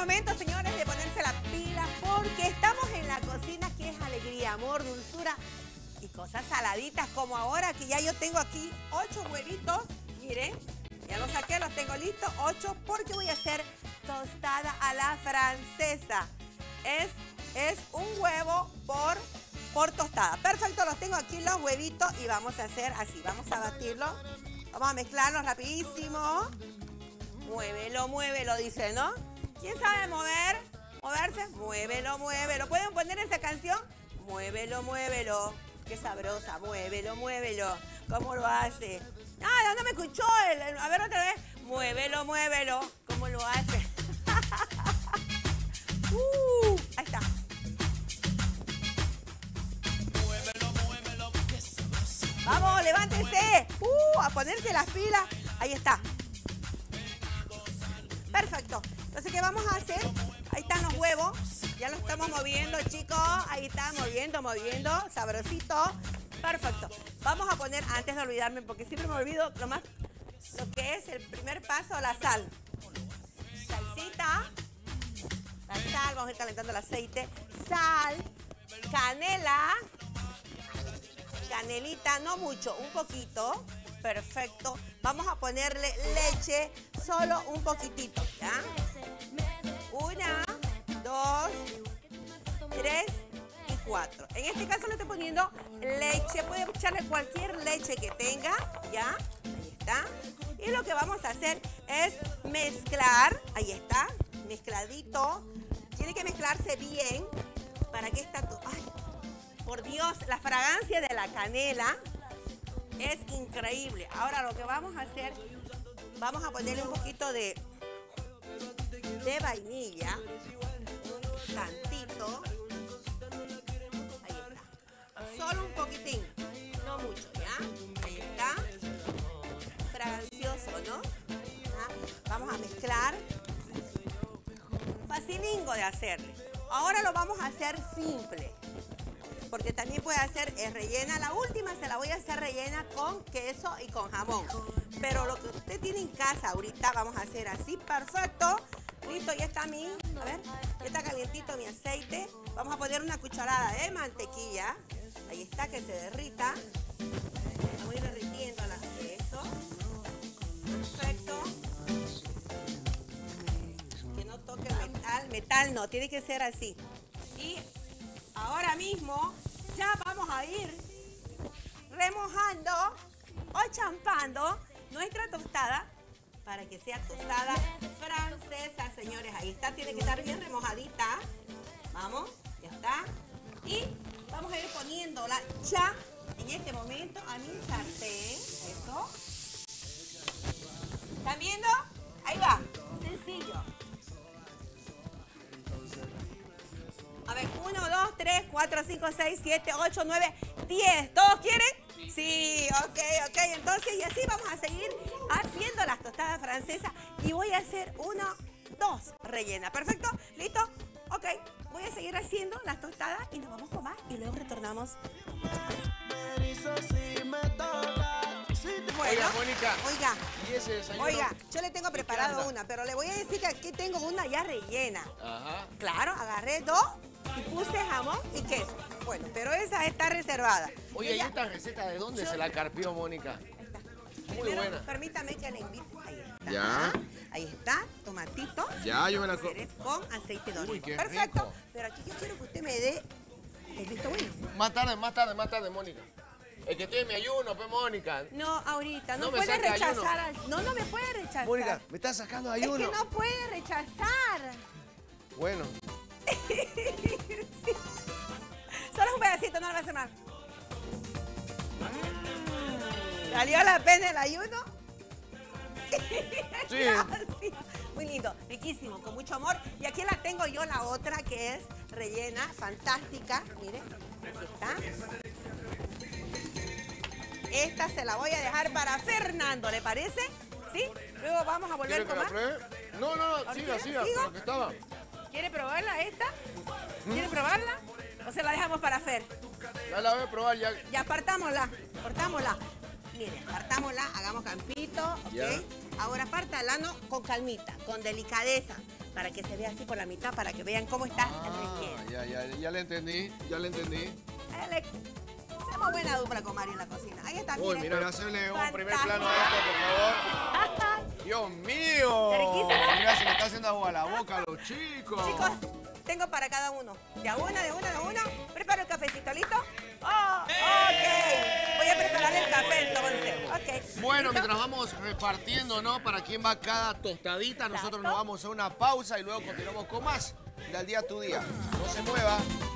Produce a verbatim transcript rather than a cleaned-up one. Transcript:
momento, señores, de ponerse la pila porque estamos en la cocina que es alegría, amor, dulzura y cosas saladitas como ahora que ya yo tengo aquí ocho huevitos. Miren, ya los saqué, los tengo listos, ocho, porque voy a hacer tostada a la francesa. Es, es un huevo por, por tostada. Perfecto, los tengo aquí los huevitos y vamos a hacer así. Vamos a batirlo. Vamos a mezclarlos rapidísimo. Muévelo, muévelo, dice, ¿no? ¿Quién sabe mover? ¿Moverse? Muévelo, muévelo. ¿Pueden poner esa canción? Muévelo, muévelo. Qué sabrosa. Muévelo, muévelo. ¿Cómo lo hace? Ah, no me escuchó. El, el, a ver otra vez. Muévelo, muévelo. ¿Cómo lo hace? uh, ahí está. Muévelo, muévelo. Vamos, levántense. Uh, a ponerse las pilas. Ahí está. Perfecto. Entonces, ¿qué vamos a hacer? Ahí están los huevos. Ya lo estamos moviendo, chicos. Ahí está, moviendo, moviendo. Sabrosito. Perfecto. Vamos a poner, antes de olvidarme, porque siempre me olvido lo más, lo que es el primer paso, la sal. Salsita. La sal, vamos a ir calentando el aceite. Sal. Canela. Canelita, no mucho, un poquito. Perfecto. Vamos a ponerle leche, solo un poquitito, ¿ya? Una, dos, tres y cuatro. En este caso le estoy poniendo leche. Puede echarle cualquier leche que tenga, ¿ya? Ahí está. Y lo que vamos a hacer es mezclar. Ahí está, mezcladito. Tiene que mezclarse bien para que esta... Ay, por Dios, la fragancia de la canela es increíble. Ahora lo que vamos a hacer, vamos a ponerle un poquito de, de vainilla, tantito, ahí está, solo un poquitín, no mucho, ¿ya? Ahí está, fragancioso, ¿no? ¿Ya? Vamos a mezclar, facilingo de hacerle. Ahora lo vamos a hacer simple. Porque también puede hacer es rellena. La última se la voy a hacer rellena con queso y con jamón. Pero lo que usted tiene en casa ahorita vamos a hacer así. Perfecto. Listo, ya está mi, a ver, ya está calientito mi aceite. Vamos a poner una cucharada de mantequilla. Ahí está, que se derrita. Vamos a ir derritiendo esto. Perfecto. Que no toque metal. Metal no, tiene que ser así. Y ahora mismo ya vamos a ir remojando o champando nuestra tostada para que sea tostada francesa, señores. Ahí está, tiene que estar bien remojadita. Vamos, ya está. Y vamos a ir poniéndola ya en este momento a mi sartén. Eso. ¿Están viendo? Ahí va. Sencillo. A ver, uno, dos, tres, cuatro, cinco, seis, siete, ocho, nueve, diez. ¿Todos quieren? Sí, ok, ok. Entonces, y así vamos a seguir haciendo las tostadas francesas. Y voy a hacer uno, dos rellenas. ¿Perfecto? ¿Listo? Ok. Voy a seguir haciendo las tostadas y nos vamos a comer y luego retornamos. Bueno, oiga, Mónica. Oiga. ¿Y ese desayuno? Oiga, yo le tengo preparado una, pero le voy a decir que aquí tengo una ya rellena. Ajá. Claro, agarré dos y puse jamón y queso. Bueno, pero esa está reservada. Oye, ¿y ya... esta receta de dónde yo... se la carpió, Mónica? Ahí está. Muy Primero, buena. Permítame que le invite. Ahí está. Ya. Ahí está, tomatito. Ya, yo me la... Con aceite de oliva. Uy, qué perfecto. rico. Pero aquí yo quiero que usted me dé el visto bueno. Más tarde, más tarde, más tarde, Mónica. Es que estoy en mi ayuno, pues, Mónica. No, ahorita, no, No me puede saque rechazar. ayuno. Al... No, no me puede rechazar. Mónica, me estás sacando ayuno. Es que no puede rechazar. Bueno. Sí. Solo un pedacito, no le va a hacer mal. ¿Valió la pena el ayuno? Sí. Sí. Muy lindo, riquísimo, con mucho amor. Y aquí la tengo yo, la otra que es rellena, fantástica. Miren, aquí está. Esta se la voy a dejar para Fernando, ¿le parece? ¿Sí? Luego vamos a volver ¿Quiere que con la más. pruebe? No, no, no, siga, siga, ¿Sigo? con lo que estaba. ¿Quiere probarla esta? ¿Quiere probarla? ¿O se la dejamos para Fer? Ya la voy a probar, ya. Ya partámosla, partámosla. Mire, partámosla, hagamos campito, ¿ok? Ya. Ahora pártala, no, con calmita, con delicadeza. para que se vea así por la mitad, para que vean cómo está el relleno. Ah, ya, ya, ya le entendí, ya le entendí. Dale. Hacemos buena dupla con Mario en la cocina. Ahí está, Uy, miren. mira, hacerle un Fantástico. primer plano a esto, por favor. ¡Dios mío! Riquísimo. Mira, se le está haciendo agua a la boca a los chicos. Chicos, tengo para cada uno. De a una, de una, de una. Preparo el cafecito, ¿listo? Oh, ok. Voy a preparar el café entonces. Ok. Bueno, ¿Listo? mientras vamos repartiendo, ¿no? Para quién va cada tostadita, nosotros Exacto. nos vamos a una pausa y luego continuamos con más del día a tu día. No se mueva.